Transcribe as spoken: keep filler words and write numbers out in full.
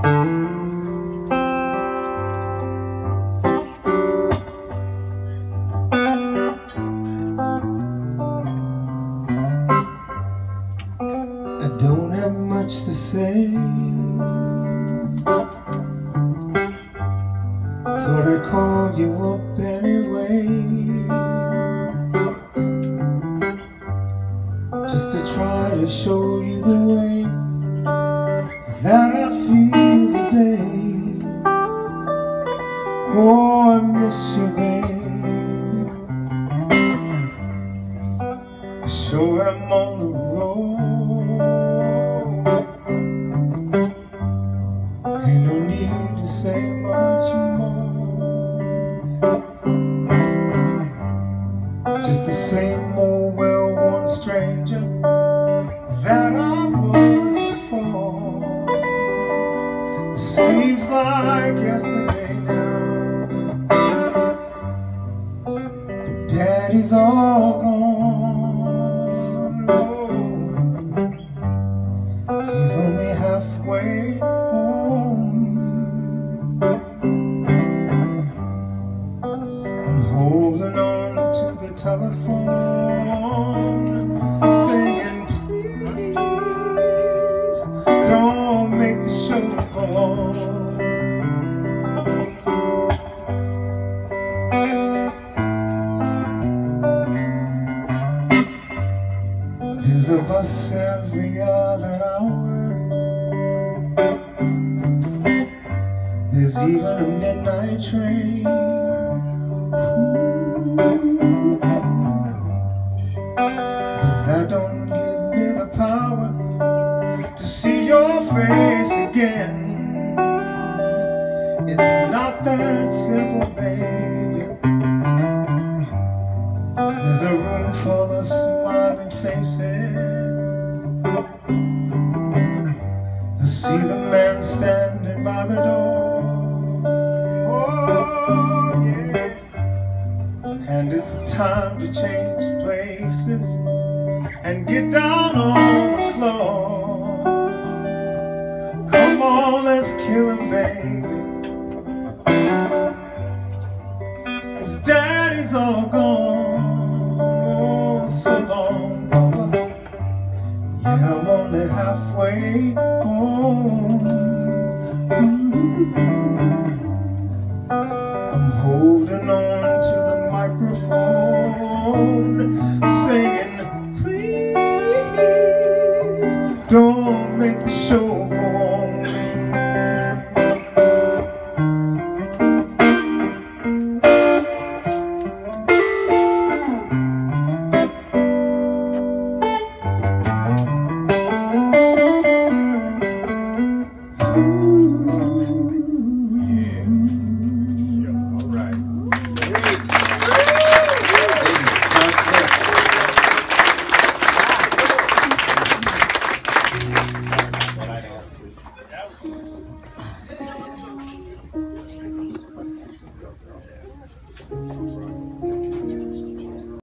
I don't have much to say. Thought I'd call you up anyway, just to try to show you the way that I feel today. Oh, I miss you, babe. Sure, I'm on the road. Ain't no need to say much more. Just the same old well-worn stranger that I was before. Seems like yesterday now. Daddy's all gone. Oh, he's only halfway home. I'm holding on to the telephone, singing, please don't make the show go on. There's a bus every other hour. There's even a midnight train. Ooh. But that don't give me the power to see your face again. It's not that simple, baby. There's a room full of smiling faces. I see the man standing by the door. Oh, yeah. And it's time to change places and get down on the floor. Come on, let's kill him, baby. 'Cause Daddy's all gone. Oh, so long, Papa. Yeah, I'm only halfway home.